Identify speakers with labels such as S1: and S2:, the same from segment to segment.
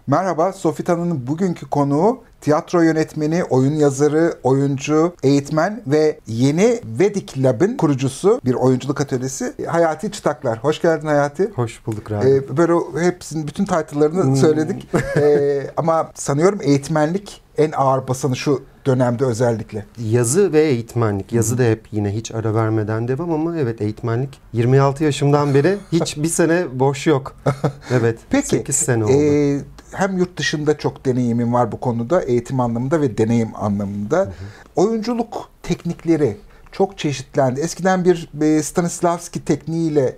S1: Merhaba, Sofit Hanım'ın bugünkü konuğu tiyatro yönetmeni, oyun yazarı, oyuncu, eğitmen ve yeni Vedic Lab'ın kurucusu bir oyunculuk atölyesi Hayati Çıtaklar. Hoş geldin Hayati.
S2: Hoş bulduk Ragıp.
S1: Böyle hepsinin bütün title'larını söyledik. Ama sanıyorum eğitmenlik en ağır basanı şu dönemde özellikle.
S2: Yazı ve eğitmenlik. Yazı da hep yine hiç ara vermeden devam ama evet eğitmenlik 26 yaşımdan beri hiç bir sene boş yok. Evet.
S1: Peki,
S2: 8 sene oldu.
S1: Hem yurt dışında çok deneyimim var bu konuda, eğitim anlamında ve deneyim anlamında. Oyunculuk teknikleri çok çeşitlendi. Eskiden bir Stanislavski tekniğiyle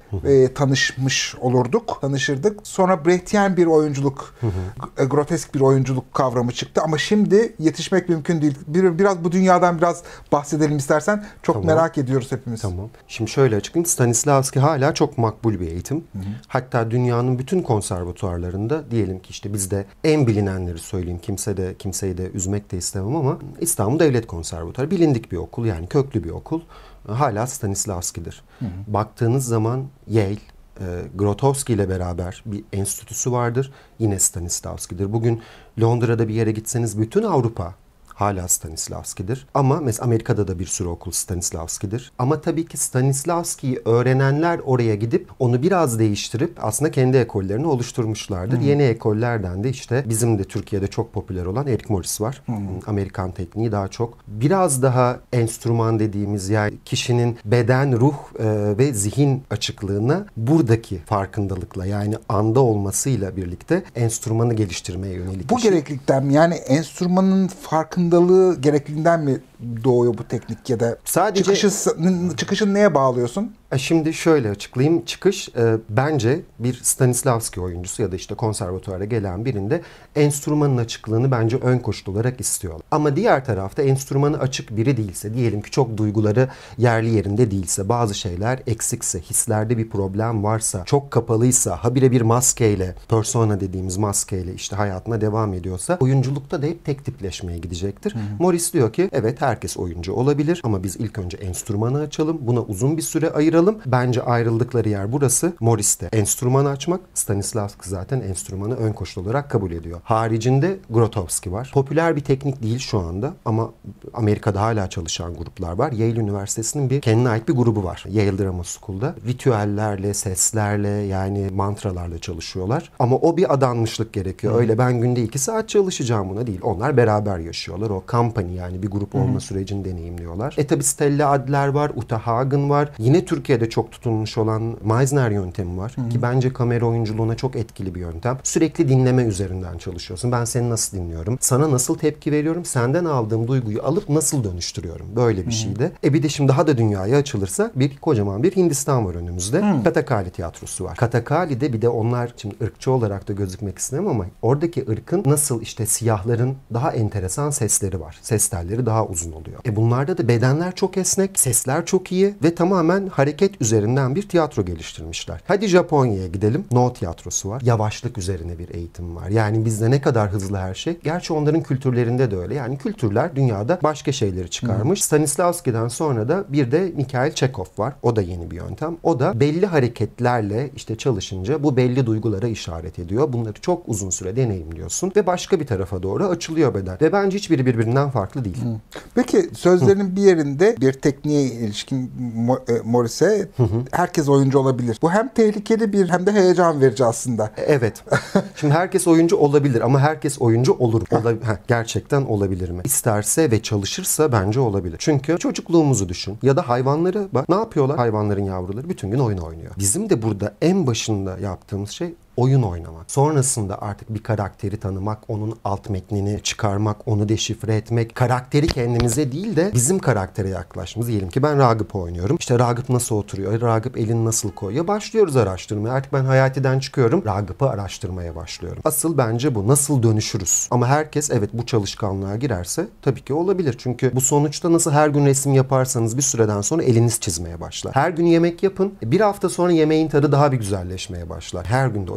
S1: tanışırdık. Sonra Brechtian bir oyunculuk, grotesk bir oyunculuk kavramı çıktı. Ama şimdi yetişmek mümkün değil. Biraz bu dünyadan biraz bahsedelim istersen. Çok
S2: Tamam.
S1: merak ediyoruz hepimiz.
S2: Tamam. Şimdi şöyle açıklayayım. Stanislavski hala çok makbul bir eğitim. Hatta dünyanın bütün konservatuarlarında diyelim ki işte bizde en bilinenleri söyleyeyim. Kimseyi de üzmek de istemem ama İstanbul Devlet Konservatuarı bilindik bir okul, yani köklü bir okul. Hala Stanislavski'dir. Baktığınız zaman Yale, Grotowski ile beraber bir enstitüsü vardır. Yine Stanislavski'dir. Bugün Londra'da bir yere gitseniz bütün Avrupa hala Stanislavski'dir. Ama mesela Amerika'da da bir sürü okul Stanislavski'dir. Ama tabii ki Stanislavski'yi öğrenenler oraya gidip onu biraz değiştirip aslında kendi ekollerini oluşturmuşlardır. Yeni ekollerden de işte bizim de Türkiye'de çok popüler olan Eric Morris var. Amerikan tekniği daha çok. Biraz daha enstrüman dediğimiz, yani kişinin beden, ruh ve zihin açıklığına buradaki farkındalıkla, yani anda olmasıyla birlikte enstrümanı geliştirmeye yönelik.
S1: Bu gereklilikten mi? Yani enstrümanın farkındalığı gerekliliğinden mi doğuyor bu teknik ya da
S2: sadece
S1: çıkışın neye bağlıyorsun?
S2: Şimdi şöyle açıklayayım. Çıkış bence bir Stanislavski oyuncusu ya da işte konservatuara gelen birinde enstrümanın açıklığını bence ön koşul olarak istiyorlar. Ama diğer tarafta enstrümanı açık biri değilse, diyelim ki çok duyguları yerli yerinde değilse, bazı şeyler eksikse, hislerde bir problem varsa, çok kapalıysa, habire bir maskeyle, persona dediğimiz maskeyle işte hayatına devam ediyorsa, oyunculukta da hep tek tipleşmeye gidecektir. Morris diyor ki evet, herkes oyuncu olabilir ama biz ilk önce enstrümanı açalım. Buna uzun bir süre ayıralım. Bence ayrıldıkları yer burası. Morris'te enstrümanı açmak, Stanislavski zaten enstrümanı ön koşul olarak kabul ediyor. Haricinde Grotowski var. Popüler bir teknik değil şu anda ama Amerika'da hala çalışan gruplar var. Yale Üniversitesi'nin bir kendine ait bir grubu var. Yale Drama School'da. Ritüellerle, seslerle, yani mantralarla çalışıyorlar. Ama o bir adanmışlık gerekiyor. Öyle ben günde 2 saat çalışacağım buna değil. Onlar beraber yaşıyorlar. O company, yani bir grup olma sürecini deneyimliyorlar. Tabi Stella Adler var, Uta Hagen var. Yine Türkiye'de çok tutulmuş olan Meisner yöntemi var. Ki bence kamera oyunculuğuna çok etkili bir yöntem. Sürekli dinleme üzerinden çalışıyorsun. Ben seni nasıl dinliyorum? Sana nasıl tepki veriyorum? Senden aldığım duyguyu alıp nasıl dönüştürüyorum? Böyle bir şeydi. Bir de şimdi daha da dünyaya açılırsa kocaman bir Hindistan var önümüzde. Kathakali tiyatrosu var. Kathakali'de bir de onlar, şimdi ırkçı olarak da gözükmek istemem ama oradaki ırkın nasıl işte siyahların daha enteresan sesleri var. Ses telleri daha uzun oluyor. Bunlarda da bedenler çok esnek, sesler çok iyi ve tamamen hareket üzerinden bir tiyatro geliştirmişler. Hadi Japonya'ya gidelim. No tiyatrosu var. Yavaşlık üzerine bir eğitim var. Yani bizde ne kadar hızlı her şey. Gerçi onların kültürlerinde de öyle. Yani kültürler dünyada başka şeyleri çıkarmış. Stanislavski'den sonra da bir de Mikhail Çekov var. O da yeni bir yöntem. O da belli hareketlerle işte çalışınca bu belli duygulara işaret ediyor. Bunları çok uzun süre deneyimliyorsun ve başka bir tarafa doğru açılıyor beden. Ve bence hiçbiri birbirinden farklı değil.
S1: Peki sözlerinin bir yerinde bir tekniğe ilişkin Morris'e herkes oyuncu olabilir. Bu hem tehlikeli hem de heyecan verici aslında.
S2: Evet. Şimdi herkes oyuncu olabilir ama herkes oyuncu olur. Gerçekten olabilir mi? İsterse ve çalışırsa bence olabilir. Çünkü çocukluğumuzu düşün. Ya da hayvanları bak, ne yapıyorlar? Hayvanların yavruları bütün gün oyun oynuyor. Bizim de burada en başında yaptığımız şey oyun oynamak. Sonrasında artık bir karakteri tanımak, onun alt metnini çıkarmak, onu deşifre etmek, karakteri kendimize değil de bizim karaktere yaklaşmamız. Diyelim ki ben Ragıp oynuyorum. İşte Ragıp nasıl oturuyor? Ragıp elini nasıl koyuyor? Başlıyoruz araştırmaya. Artık ben Hayati'den çıkıyorum. Ragıp'ı araştırmaya başlıyorum. Asıl bence bu. Nasıl dönüşürüz? Ama herkes evet bu çalışkanlığa girerse tabii ki olabilir. Çünkü bu sonuçta nasıl her gün resim yaparsanız bir süreden sonra eliniz çizmeye başlar. Her gün yemek yapın. Bir hafta sonra yemeğin tadı daha bir güzelleşmeye başlar. Her gün de oyun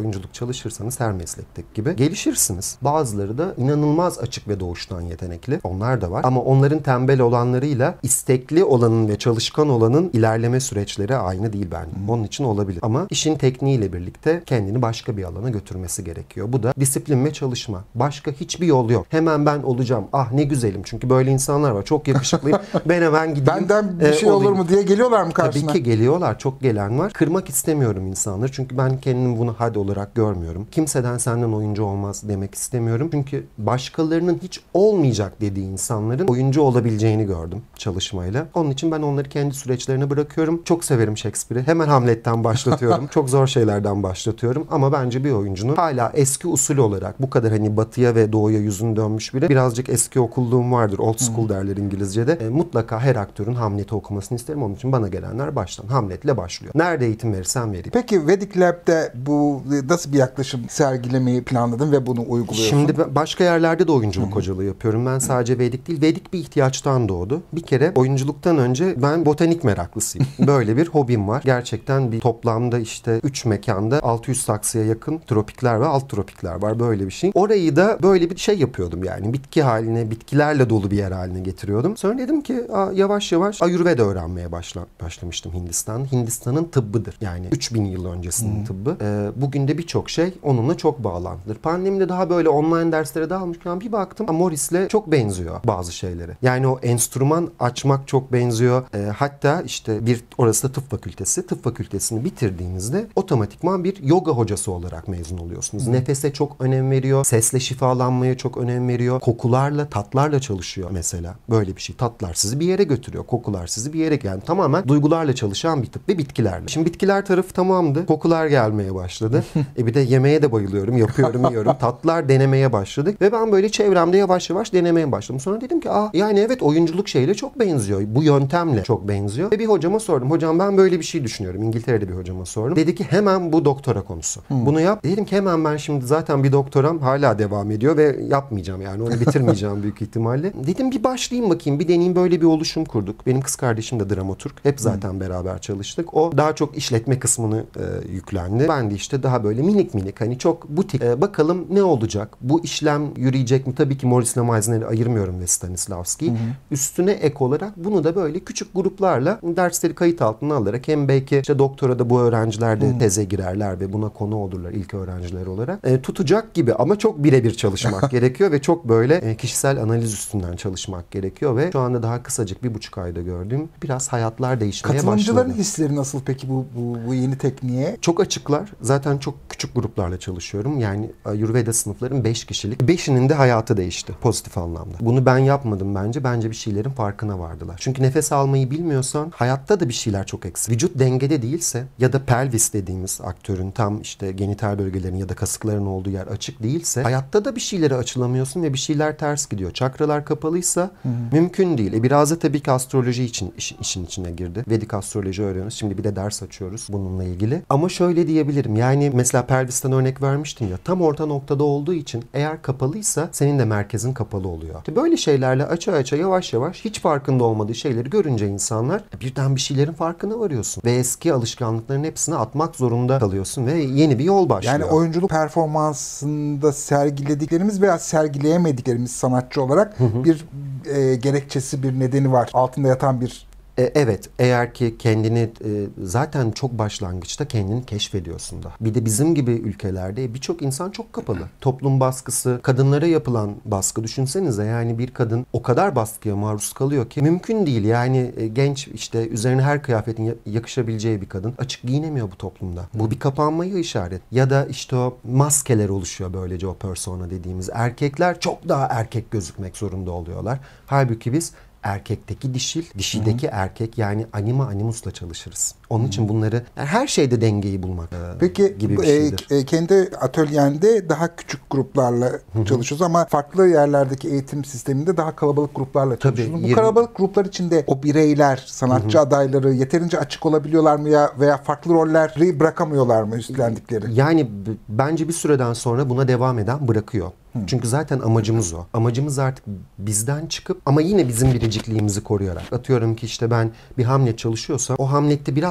S2: oyunculuk çalışırsanız her meslekteki gibi gelişirsiniz. Bazıları da inanılmaz açık ve doğuştan yetenekli. Onlar da var. Ama onların tembel olanlarıyla istekli olanın ve çalışkan olanın ilerleme süreçleri aynı değil bence. Onun için olabilir. Ama işin tekniğiyle birlikte kendini başka bir alana götürmesi gerekiyor. Bu da disiplin ve çalışma. Başka hiçbir yol yok. Hemen ben olacağım. Ah ne güzelim. Çünkü böyle insanlar var. Çok yakışıklıyım. Ben hemen gideyim.
S1: Benden bir şey olur mu diye geliyorlar mı karşına?
S2: Tabii ki geliyorlar. Çok gelen var. Kırmak istemiyorum insanları. Çünkü ben kendimi bunu had olarak görmüyorum. Kimseden senden oyuncu olmaz demek istemiyorum. Çünkü başkalarının hiç olmayacak dediği insanların oyuncu olabileceğini gördüm çalışmayla. Onun için ben onları kendi süreçlerine bırakıyorum. Çok severim Shakespeare'i. Hemen Hamlet'ten başlatıyorum. Çok zor şeylerden başlatıyorum. Ama bence bir oyuncunun hala eski usul olarak bu kadar hani batıya ve doğuya yüzünü dönmüş biri, birazcık eski okulluğum vardır. Old school derler İngilizce'de. Mutlaka her aktörün Hamlet'i okumasını isterim. Onun için bana gelenler baştan Hamlet'le başlıyor. Nerede eğitim verirsem vereyim.
S1: Peki Vedic Lab'de bu nasıl bir yaklaşım sergilemeyi planladın ve bunu uyguluyorsun?
S2: Şimdi başka yerlerde de oyunculuk hocalığı yapıyorum. Ben sadece Vedik değil, Vedik bir ihtiyaçtan doğdu. Bir kere oyunculuktan önce ben botanik meraklısıyım. Böyle bir hobim var. Gerçekten bir toplamda işte 3 mekanda 600 saksıya yakın tropikler ve alt tropikler var. Böyle bir şey. Orayı da böyle bir şey yapıyordum yani. Bitki haline, bitkilerle dolu bir yer haline getiriyordum. Sonra dedim ki yavaş yavaş Ayurveda öğrenmeye başlamıştım Hindistan'da. Hindistan'ın tıbbıdır. Yani 3000 yıl öncesinin tıbbı. Bugün de birçok şey onunla çok bağlantıdır. Pandemide daha böyle online derslere dağılmışken bir baktım Morris'le çok benziyor bazı şeyleri. Yani o enstrüman açmak çok benziyor. Hatta işte orası da tıp fakültesi. Tıp fakültesini bitirdiğinizde otomatikman bir yoga hocası olarak mezun oluyorsunuz. Nefese çok önem veriyor. Sesle şifalanmaya çok önem veriyor. Kokularla, tatlarla çalışıyor mesela. Böyle bir şey. Tatlar sizi bir yere götürüyor. Kokular sizi bir yere, yani tamamen duygularla çalışan bir tıp ve bitkilerle. Şimdi bitkiler tarafı tamamdı. Kokular gelmeye başladı. Bir de yemeğe de bayılıyorum. Yapıyorum, yiyorum. Tatlar denemeye başladık ve ben böyle çevremde yavaş yavaş denemeye başladım. Sonra dedim ki yani evet oyunculuk şeyle çok benziyor. Bu yöntemle çok benziyor. Ve bir hocama sordum. Hocam ben böyle bir şey düşünüyorum. İngiltere'de bir hocama sordum. Dedi ki hemen bu doktora konusu. Bunu yap. Dedim ki hemen ben şimdi zaten bir doktoram hala devam ediyor ve yapmayacağım yani. Onu bitirmeyeceğim büyük ihtimalle. Dedim bir başlayayım bakayım. Bir deneyeyim, böyle bir oluşum kurduk. Benim kız kardeşim de dramaturg. Hep zaten beraber çalıştık. O daha çok işletme kısmını yüklendi. Ben de işte daha böyle minik minik hani çok butik. Bakalım ne olacak? Bu işlem yürüyecek mi? Tabii ki Morris'le Meisner'i ayırmıyorum ve Stanislavski'yi. Üstüne ek olarak bunu da böyle küçük gruplarla dersleri kayıt altına alarak hem belki işte doktora da bu öğrenciler de teze girerler ve buna konu olurlar ilk öğrenciler olarak. Tutacak gibi ama çok birebir çalışmak gerekiyor ve çok böyle kişisel analiz üstünden çalışmak gerekiyor ve şu anda daha kısacık 1,5 ayda gördüğüm biraz hayatlar değişmeye başladı.
S1: Katılımcıların hisleri nasıl peki bu yeni tekniğe?
S2: Çok açıklar. Zaten çok küçük gruplarla çalışıyorum. Yani Ayurveda sınıfların 5 kişilik. 5'inin de hayatı değişti pozitif anlamda. Bunu ben yapmadım bence. Bence bir şeylerin farkına vardılar. Çünkü nefes almayı bilmiyorsan hayatta da bir şeyler çok eksik. Vücut dengede değilse ya da pelvis dediğimiz aktörün tam işte genital bölgelerin ya da kasıkların olduğu yer açık değilse hayatta da bir şeyleri açılamıyorsun ve bir şeyler ters gidiyor. Çakralar kapalıysa mümkün değil. Biraz da tabii ki astroloji için işin içine girdi. Vedik astroloji öğreniyoruz. Şimdi bir de ders açıyoruz bununla ilgili. Ama şöyle diyebilirim. Yani mesela pelvisten örnek vermiştim ya. Tam orta noktada olduğu için eğer kapalıysa senin de merkezin kapalı oluyor. İşte böyle şeylerle aça yavaş yavaş hiç farkında olmadığı şeyleri görünce insanlar birden bir şeylerin farkına varıyorsun. Ve eski alışkanlıkların hepsini atmak zorunda kalıyorsun ve yeni bir yol başlıyor.
S1: Yani oyunculuk performansında sergilediklerimiz veya sergileyemediklerimiz sanatçı olarak bir gerekçesi, bir nedeni var. Altında yatan bir...
S2: Evet, eğer ki kendini zaten çok başlangıçta kendini keşfediyorsun da. Bir de bizim gibi ülkelerde birçok insan çok kapalı. Toplum baskısı, kadınlara yapılan baskı düşünsenize, yani bir kadın o kadar baskıya maruz kalıyor ki mümkün değil. Yani genç işte üzerine her kıyafetin yakışabileceği bir kadın açık giyinemiyor bu toplumda. Bu bir kapanmayı işaret. Ya da işte o maskeler oluşuyor böylece, o persona dediğimiz. Erkekler çok daha erkek gözükmek zorunda oluyorlar. Halbuki biz erkekteki dişil, dişideki erkek, yani anima animusla çalışırız. Onun için bunları her şeyde dengeyi bulmak gibi bir şeydir.
S1: Kendi atölyende daha küçük gruplarla çalışıyoruz ama farklı yerlerdeki eğitim sisteminde daha kalabalık gruplarla çalışıyoruz. Bu kalabalık gruplar içinde o bireyler, sanatçı adayları yeterince açık olabiliyorlar mı veya farklı rolleri bırakamıyorlar mı üstlendikleri?
S2: Yani bence bir süreden sonra buna devam eden bırakıyor. Çünkü zaten amacımız o. Amacımız artık bizden çıkıp ama yine bizim biricikliğimizi koruyarak. Atıyorum ki işte ben bir Hamlet çalışıyorsam o Hamlet'te biraz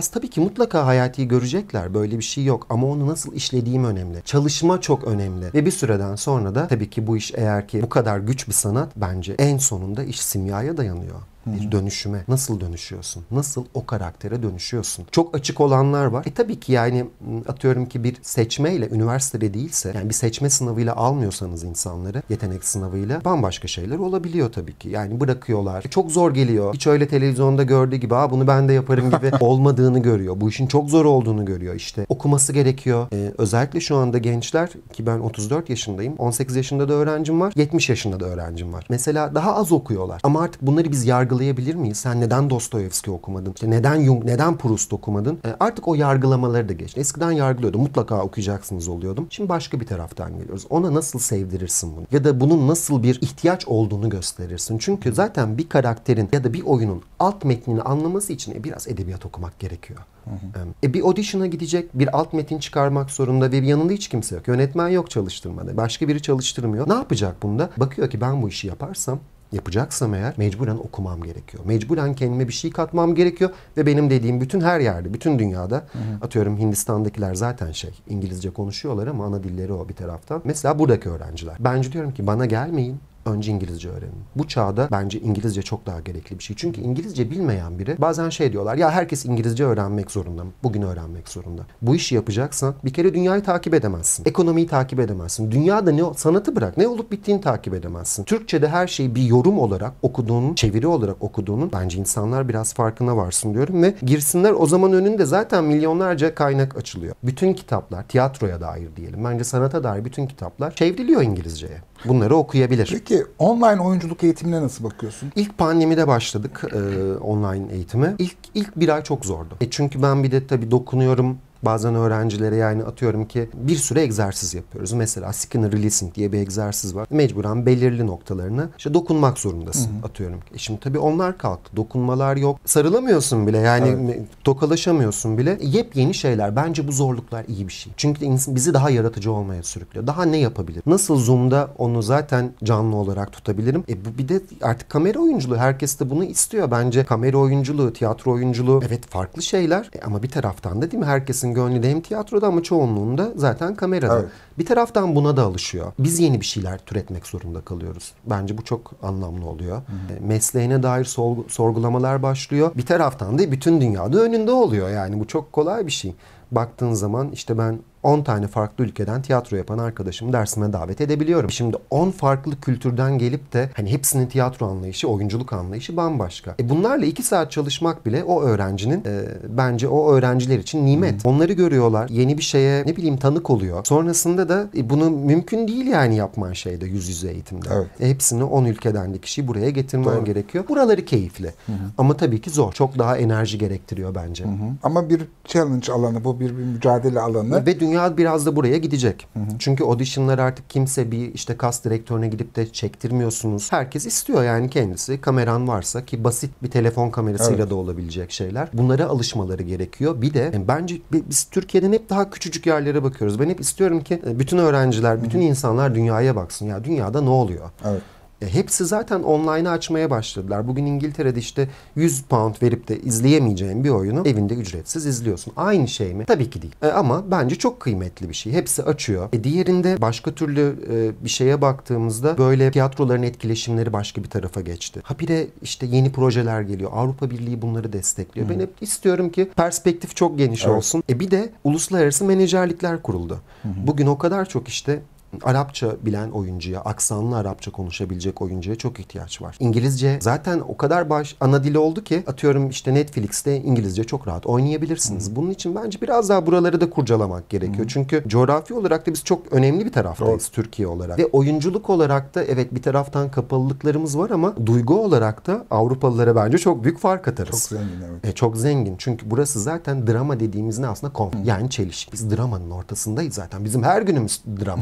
S2: biraz tabii ki mutlaka hayati görecekler. Böyle bir şey yok. Ama onu nasıl işlediğim önemli. Çalışma çok önemli. Ve bir süreden sonra da tabii ki bu iş eğer ki bu kadar güç bir sanat, bence en sonunda iş simyaya dayanıyor. Bir dönüşüme. Nasıl dönüşüyorsun? Nasıl o karaktere dönüşüyorsun? Çok açık olanlar var. Tabii ki yani atıyorum ki bir seçmeyle, üniversitede değilse, yani bir seçme sınavıyla almıyorsanız insanları, yetenek sınavıyla, bambaşka şeyler olabiliyor tabii ki. Yani bırakıyorlar. Çok zor geliyor. Hiç öyle televizyonda gördüğü gibi bunu ben de yaparım gibi olmadığını görüyor. Bu işin çok zor olduğunu görüyor işte. Okuması gerekiyor. Özellikle şu anda gençler, ki ben 34 yaşındayım. 18 yaşında da öğrencim var. 70 yaşında da öğrencim var. Mesela daha az okuyorlar. Ama artık bunları biz yargılayabilir miyiz? Sen neden Dostoyevski okumadın? İşte neden Jung, neden Proust okumadın? Artık o yargılamaları da geçti. Eskiden yargılıyordum. Mutlaka okuyacaksınız oluyordum. Şimdi başka bir taraftan geliyoruz. Ona nasıl sevdirirsin bunu? Ya da bunun nasıl bir ihtiyaç olduğunu gösterirsin. Çünkü zaten bir karakterin ya da bir oyunun alt metnini anlaması için biraz edebiyat okumak gerekiyor. Bir audition'a gidecek, bir alt metin çıkarmak zorunda ve yanında hiç kimse yok. Yönetmen yok çalıştırmada. Başka biri çalıştırmıyor. Ne yapacak bunda? Bakıyor ki ben bu işi yapacaksam eğer mecburen okumam gerekiyor. Mecburen kendime bir şey katmam gerekiyor ve benim dediğim bütün her yerde, bütün dünyada, atıyorum Hindistan'dakiler zaten İngilizce konuşuyorlar ama ana dilleri o bir taraftan. Mesela buradaki öğrenciler. Bence diyorum ki bana gelmeyin. Önce İngilizce öğrenin. Bu çağda bence İngilizce çok daha gerekli bir şey. Çünkü İngilizce bilmeyen biri bazen diyorlar ya herkes İngilizce öğrenmek zorunda mı? Bugün öğrenmek zorunda. Bu işi yapacaksan bir kere dünyayı takip edemezsin. Ekonomiyi takip edemezsin. Dünyada sanatı bırak. Ne olup bittiğini takip edemezsin. Türkçe'de her şeyi bir yorum olarak okuduğunun, çeviri olarak okuduğunun bence insanlar biraz farkına varsın diyorum ve girsinler, o zaman önünde zaten milyonlarca kaynak açılıyor. Bütün kitaplar, tiyatroya dair diyelim. Bence sanata dair bütün kitaplar çevriliyor İngilizceye. Bunları okuyabilir.
S1: Peki online oyunculuk eğitimine nasıl bakıyorsun?
S2: İlk pandemide başladık online eğitime. İlk bir ay çok zordu. Çünkü ben bir de tabii dokunuyorum. Bazen öğrencilere yani atıyorum ki bir süre egzersiz yapıyoruz. Mesela Skinner Releasing diye bir egzersiz var. Mecburen belirli noktalarına dokunmak zorundasın atıyorum. Şimdi tabii onlar kalktı. Dokunmalar yok. Sarılamıyorsun bile yani tokalaşamıyorsun bile. Yepyeni şeyler. Bence bu zorluklar iyi bir şey. Çünkü bizi daha yaratıcı olmaya sürüklüyor. Daha ne yapabilir? Nasıl Zoom'da onu zaten canlı olarak tutabilirim? Bu bir de artık kamera oyunculuğu. Herkes de bunu istiyor. Bence kamera oyunculuğu, tiyatro oyunculuğu evet farklı şeyler. Ama bir taraftan da değil mi? Herkesin gönlü de hem tiyatroda ama çoğunluğunda zaten kamerada. Evet. Bir taraftan buna da alışıyor. Biz yeni bir şeyler türetmek zorunda kalıyoruz. Bence bu çok anlamlı oluyor. Mesleğine dair sorgulamalar başlıyor. Bir taraftan da bütün dünyada önünde oluyor. Yani bu çok kolay bir şey. Baktığın zaman işte ben 10 tane farklı ülkeden tiyatro yapan arkadaşımı dersime davet edebiliyorum. Şimdi 10 farklı kültürden gelip de hani hepsinin tiyatro anlayışı, oyunculuk anlayışı bambaşka. Bunlarla 2 saat çalışmak bile o öğrencinin bence o öğrenciler için nimet. Onları görüyorlar. Yeni bir şeye tanık oluyor. Sonrasında da bunu mümkün değil yani yapman yüz yüze eğitimde. Evet. Hepsini 10 ülkeden de kişiyi buraya getirmen gerekiyor. Buraları keyifli. Ama tabii ki zor. Çok daha enerji gerektiriyor bence.
S1: Ama bir challenge alanı, bu bir mücadele alanı.
S2: Ve dünya biraz da buraya gidecek. Çünkü auditionlar artık kimse bir cast direktörüne gidip de çektirmiyorsunuz. Herkes istiyor yani kendisi. Kameran varsa, ki basit bir telefon kamerasıyla da olabilecek şeyler. Bunlara alışmaları gerekiyor. Bir de bence biz Türkiye'den hep daha küçücük yerlere bakıyoruz. Ben hep istiyorum ki bütün öğrenciler, bütün insanlar dünyaya baksın. Ya dünyada ne oluyor? Evet. Hepsi zaten online'ı açmaya başladılar. Bugün İngiltere'de 100 pound verip de izleyemeyeceğin bir oyunu evinde ücretsiz izliyorsun. Aynı şey mi? Tabii ki değil. Ama bence çok kıymetli bir şey. Hepsi açıyor. Diğerinde başka türlü bir şeye baktığımızda böyle tiyatroların etkileşimleri başka bir tarafa geçti. Bir de yeni projeler geliyor. Avrupa Birliği bunları destekliyor. Ben hep istiyorum ki perspektif çok geniş olsun. Bir de uluslararası menajerlikler kuruldu. Bugün o kadar çok Arapça bilen oyuncuya, aksanlı Arapça konuşabilecek oyuncuya çok ihtiyaç var. İngilizce zaten o kadar ana dili oldu ki atıyorum Netflix'te İngilizce çok rahat oynayabilirsiniz. Bunun için bence biraz daha buraları da kurcalamak gerekiyor. Çünkü coğrafi olarak da biz çok önemli bir taraftayız Türkiye olarak. Ve oyunculuk olarak da evet bir taraftan kapalılıklarımız var ama duygu olarak da Avrupalılara bence çok büyük fark atarız.
S1: Çok zengin evet.
S2: Çok zengin. Çünkü burası zaten drama dediğimiz ne aslında yani çelişki. Biz dramanın ortasındayız zaten. Bizim her günümüz drama.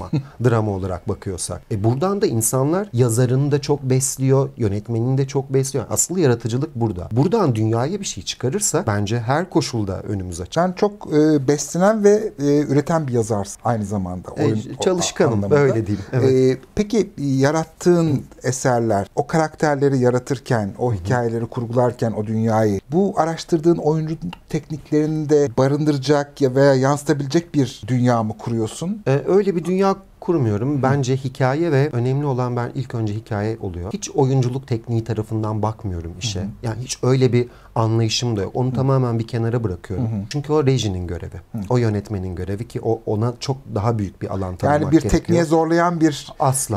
S2: drama olarak bakıyorsak. Buradan da insanlar yazarını da çok besliyor, yönetmenini de çok besliyor. Asıl yaratıcılık burada. Buradan dünyaya bir şey çıkarırsa bence her koşulda önümüz açık.
S1: Sen çok beslenen ve üreten bir yazarsın aynı zamanda.
S2: Çalışkanım,
S1: anlamında.
S2: öyle diyeyim. Evet.
S1: Peki yarattığın eserler, o karakterleri yaratırken, o hikayeleri kurgularken o dünyayı, bu araştırdığın oyunculuk tekniklerini de barındıracak ya veya yansıtabilecek bir dünya mı kuruyorsun?
S2: Öyle bir dünya kurmuyorum. Bence hikaye ve önemli olan ilk önce hikaye oluyor. Hiç oyunculuk tekniği tarafından bakmıyorum işe. Yani hiç öyle bir anlayışım da yok. Onu tamamen bir kenara bırakıyorum. Çünkü o rejinin görevi. O yönetmenin görevi ki ona çok daha büyük bir alan tanımak
S1: gerekiyor. Yani bir
S2: gerekiyor.
S1: tekniğe zorlayan bir...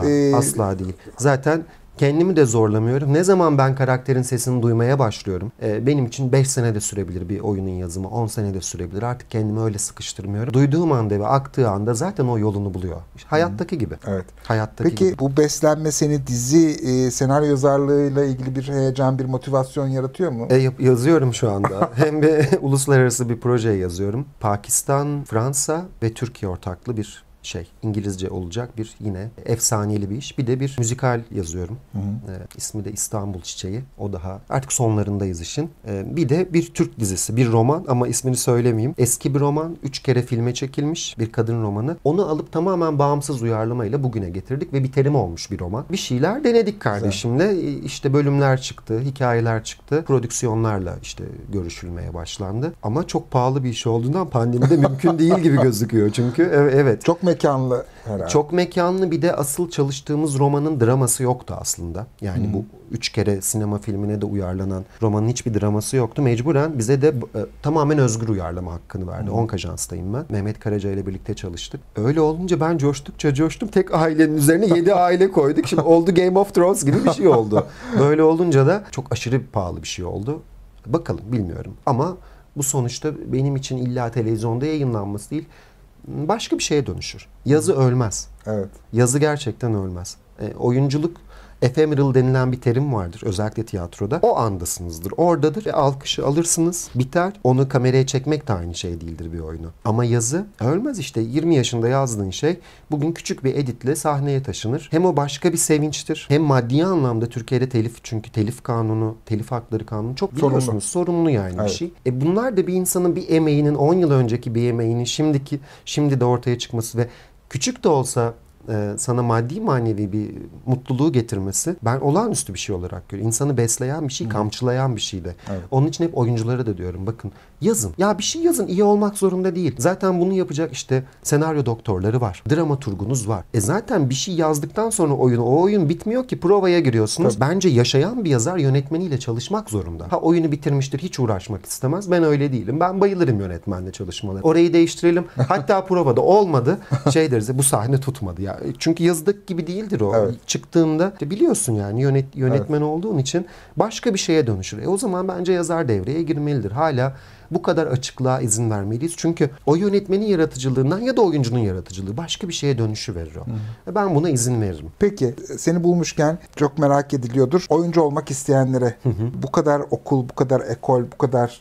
S2: Asla değil. Zaten kendimi de zorlamıyorum. Ne zaman ben karakterin sesini duymaya başlıyorum. Benim için 5 sene de sürebilir bir oyunun yazımı. 10 sene de sürebilir. Artık kendimi öyle sıkıştırmıyorum. Duyduğum anda ve aktığı anda zaten o yolunu buluyor. İşte hayattaki gibi.
S1: Evet.
S2: Hayattaki
S1: Peki
S2: gibi.
S1: bu beslenme seni dizi senaryo yazarlığıyla ilgili bir heyecan, bir motivasyon yaratıyor mu?
S2: Yazıyorum şu anda. Hem de uluslararası bir projeye yazıyorum. Pakistan, Fransa ve Türkiye ortaklı bir İngilizce olacak bir yine efsaneli bir iş. Bir de bir müzikal yazıyorum. İsmi de İstanbul Çiçeği. O daha artık sonlarındayız işin. Bir de bir Türk dizisi, bir roman ama ismini söylemeyeyim. Eski bir roman, 3 kere filme çekilmiş bir kadın romanı. Onu alıp tamamen bağımsız uyarlamayla bugüne getirdik ve bir terim olmuş bir roman. Bir şeyler denedik kardeşimle. İşte bölümler çıktı, hikayeler çıktı. Prodüksiyonlarla görüşülmeye başlandı. Ama çok pahalı bir iş olduğundan pandemide mümkün değil gibi gözüküyor. Çünkü evet.
S1: Çok mekanlı herhalde.
S2: Çok mekanlı, bir de asıl çalıştığımız romanın draması yoktu aslında. Yani bu 3 kere sinema filmine de uyarlanan romanın hiçbir draması yoktu. Mecburen bize de tamamen özgür uyarlama hakkını verdi. Onkajans'tayım ben. Mehmet Karaca ile birlikte çalıştık. Öyle olunca ben coştukça coştum. Tek ailenin üzerine 7 aile koyduk. Şimdi oldu Game of Thrones gibi bir şey oldu. Böyle olunca da çok aşırı pahalı bir şey oldu. Bakalım, bilmiyorum. Ama bu sonuçta benim için illa televizyonda yayınlanması değil, başka bir şeye dönüşür. Yazı ölmez.
S1: Evet.
S2: Yazı gerçekten ölmez. Oyunculuk ephemeral denilen bir terim vardır. Özellikle tiyatroda. O andasınızdır. Oradadır ve alkışı alırsınız. Biter. Onu kameraya çekmek de aynı şey değildir bir oyunu. Ama yazı ölmez işte. 20 yaşında yazdığın şey bugün küçük bir editle sahneye taşınır. Hem o başka bir sevinçtir. Hem maddi anlamda Türkiye'de çünkü telif kanunu, telif hakları kanunu çok biliyorsunuz. Sorumlu yani bir şey. Bunlar da bir insanın bir emeğinin 10 yıl önceki bir emeğinin şimdi de ortaya çıkması ve küçük de olsa sana maddi manevi bir mutluluğu getirmesi ben olağanüstü bir şey olarak görüyorum. İnsanı besleyen bir şey, kamçılayan bir şey de. Evet. Onun için hep oyunculara da diyorum, bakın yazın. Ya bir şey yazın, iyi olmak zorunda değil. Zaten bunu yapacak senaryo doktorları var. Dramaturgunuz var. Zaten bir şey yazdıktan sonra o oyun bitmiyor ki, provaya giriyorsunuz. Tabii. Bence yaşayan bir yazar yönetmeniyle çalışmak zorunda. Oyunu bitirmiştir, hiç uğraşmak istemez. Ben öyle değilim. Ben bayılırım yönetmenle çalışmaları. Orayı değiştirelim. Hatta provada olmadı. Deriz, bu sahne tutmadı ya. Çünkü yazıdaki gibi değildir o. Evet. Çıktığında biliyorsun yani yönetmen olduğun için başka bir şeye dönüşür. O zaman bence yazar devreye girmelidir. Hala bu kadar açıklığa izin vermeliyiz. Çünkü o yönetmenin yaratıcılığından ya da oyuncunun yaratıcılığı başka bir şeye dönüşüverir o. Ben buna izin veririm.
S1: Peki seni bulmuşken çok merak ediliyordur. Oyuncu olmak isteyenlere bu kadar okul, bu kadar ekol, bu kadar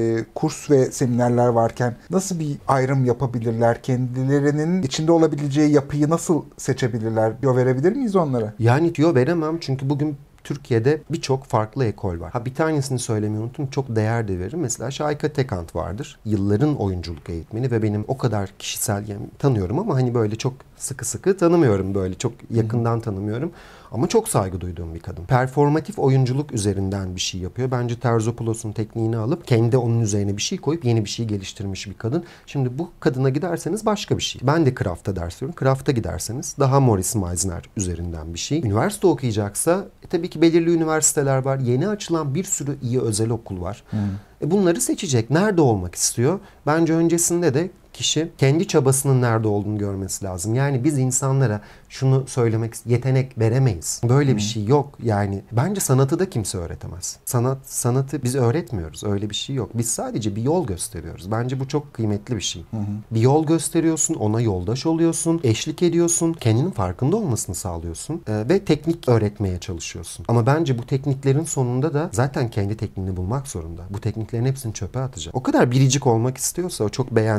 S1: kurs ve seminerler varken nasıl bir ayrım yapabilirler? Kendilerinin içinde olabileceği yapıyı nasıl seçebilirler? Diyor verebilir miyiz onlara?
S2: Yani diyor veremem çünkü bugün Türkiye'de birçok farklı ekol var. Bir tanesini söylemeyi unuttum. Çok değer de veririm. Mesela Şahika Tekant vardır. Yılların oyunculuk eğitmeni ve benim o kadar kişisel tanıyorum ama böyle çok sıkı tanımıyorum, böyle çok yakından tanımıyorum. Ama çok saygı duyduğum bir kadın. Performatif oyunculuk üzerinden bir şey yapıyor. Bence Terzopoulos'un tekniğini alıp kendi onun üzerine bir şey koyup yeni bir şey geliştirmiş bir kadın. Şimdi bu kadına giderseniz başka bir şey. Ben de Craft'a ders veriyorum. Craft'a giderseniz daha Morris Meisner üzerinden bir şey. Üniversite okuyacaksa tabii ki belirli üniversiteler var. Yeni açılan bir sürü iyi özel okul var. Bunları seçecek. Nerede olmak istiyor? Bence öncesinde de kişi kendi çabasının nerede olduğunu görmesi lazım. Yani biz insanlara şunu söylemek, yetenek veremeyiz. Böyle bir şey yok. Yani bence sanatı da kimse öğretemez. Sanatı biz öğretmiyoruz. Öyle bir şey yok. Biz sadece bir yol gösteriyoruz. Bence bu çok kıymetli bir şey. Bir yol gösteriyorsun, ona yoldaş oluyorsun, eşlik ediyorsun, kendinin farkında olmasını sağlıyorsun ve teknik öğretmeye çalışıyorsun. Ama bence bu tekniklerin sonunda da zaten kendi tekniğini bulmak zorunda. Bu tekniklerin hepsini çöpe atacak. O kadar biricik olmak istiyorsa, o çok beğendikleri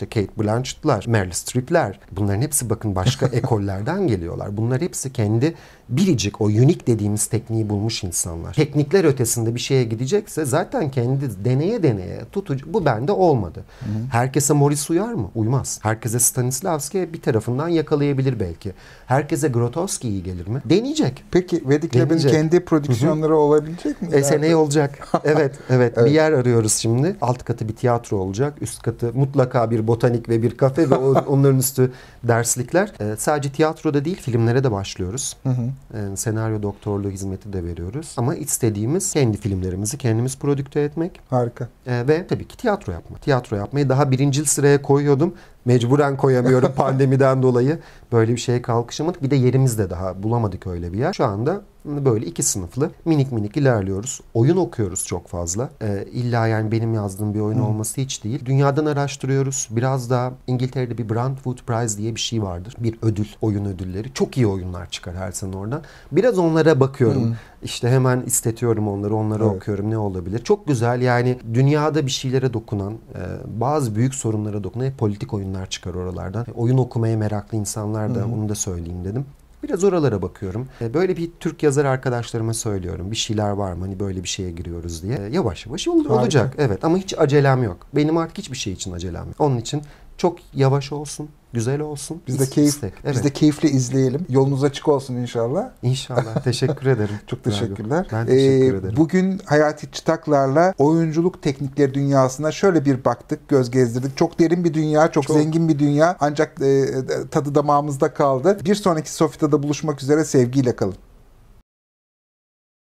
S2: işte Kate Blanchett'lar, Meryl Streep'ler. Bunların hepsi bakın başka ekollerden geliyorlar. Bunlar hepsi kendi biricik o unique dediğimiz tekniği bulmuş insanlar. Teknikler ötesinde bir şeye gidecekse zaten kendi deneye tutucu. Bu bende olmadı. Herkese Morris uyar mı? Uymaz. Herkese Stanislavski bir tarafından yakalayabilir belki. Herkese Grotowski iyi gelir mi? Deneyecek.
S1: Peki Vedic Lab'in kendi prodüksiyonları olabilecek mi?
S2: Seneye olacak. Evet. Bir yer arıyoruz şimdi. Alt katı bir tiyatro olacak. Üst katı mutlaka bir botanik ve bir kafe ve onların üstü derslikler. Sadece tiyatroda değil, filmlere de başlıyoruz. Senaryo doktorluğu hizmeti de veriyoruz. Ama istediğimiz kendi filmlerimizi kendimiz prodükte etmek.
S1: Harika.
S2: Ve tabii ki tiyatro yapmak. Tiyatro yapmayı daha birincil sıraya koyuyordum. Mecburen koyamıyorum pandemiden dolayı. Böyle bir şeye kalkışamadık. Bir de yerimizde daha bulamadık öyle bir yer. Şu anda böyle 2 sınıflı minik ilerliyoruz. Oyun okuyoruz çok fazla. İlla yani benim yazdığım bir oyun olması hiç değil. Dünyadan araştırıyoruz. Biraz daha İngiltere'de bir Brentwood Prize diye bir şey vardır. Bir ödül, oyun ödülleri. Çok iyi oyunlar çıkar her sene oradan. Biraz onlara bakıyorum. İşte hemen istetiyorum onları okuyorum. Ne olabilir? Çok güzel yani dünyada bir şeylere dokunan, bazı büyük sorunlara dokunan politik oyunlar çıkar oralardan. Oyun okumaya meraklı insanlar da onu da söyleyeyim dedim. Biraz oralara bakıyorum. Böyle bir Türk yazar arkadaşlarıma söylüyorum. Bir şeyler var mı? Hani böyle bir şeye giriyoruz diye. Yavaş yavaş olacak. Evet ama hiç acelem yok. Benim artık hiçbir şey için acelem yok. Onun için çok yavaş olsun, güzel olsun.
S1: Biz de keyifle izleyelim. Yolunuz açık olsun inşallah.
S2: İnşallah. Teşekkür ederim.
S1: Çok teşekkürler.
S2: Ben teşekkür ederim.
S1: Bugün Hayati Çıtaklar'la oyunculuk teknikleri dünyasına şöyle bir baktık, göz gezdirdik. Çok derin bir dünya, çok zengin bir dünya. Ancak tadı damağımızda kaldı. Bir sonraki Sofita'da buluşmak üzere, sevgiyle kalın.